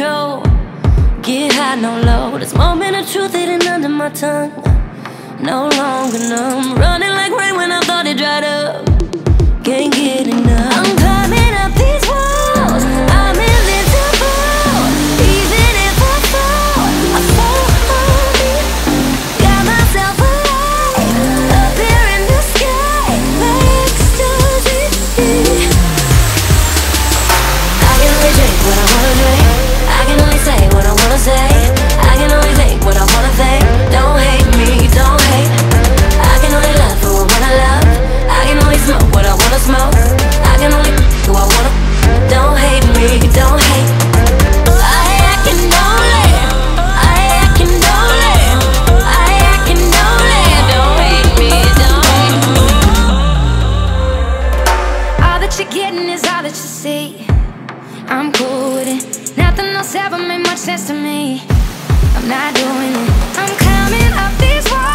control. Get high, no low. This moment of truth hidden under my tongue. No longer numb, running like rain when I thought it dried up. Can't get enough. I'm climbing up these walls. I'm invincible. Even if I fall, I fall deep. Got myself alive, up here in the sky, like ecstasy. I can only drink what I wanna drink. I can only say what I wanna say. I can only think what I wanna think. Don't hate me, don't hate. I can only love who I wanna love. I can only smoke what I wanna smoke. I can only who I wanna. Don't hate me, don't hate. I can only, I can only, I can only. Don't hate me, don't hate me. All that you're getting is all that you see. I'm cool with it. Nothing else ever made much sense to me. I'm not doing it. I'm climbing up these walls.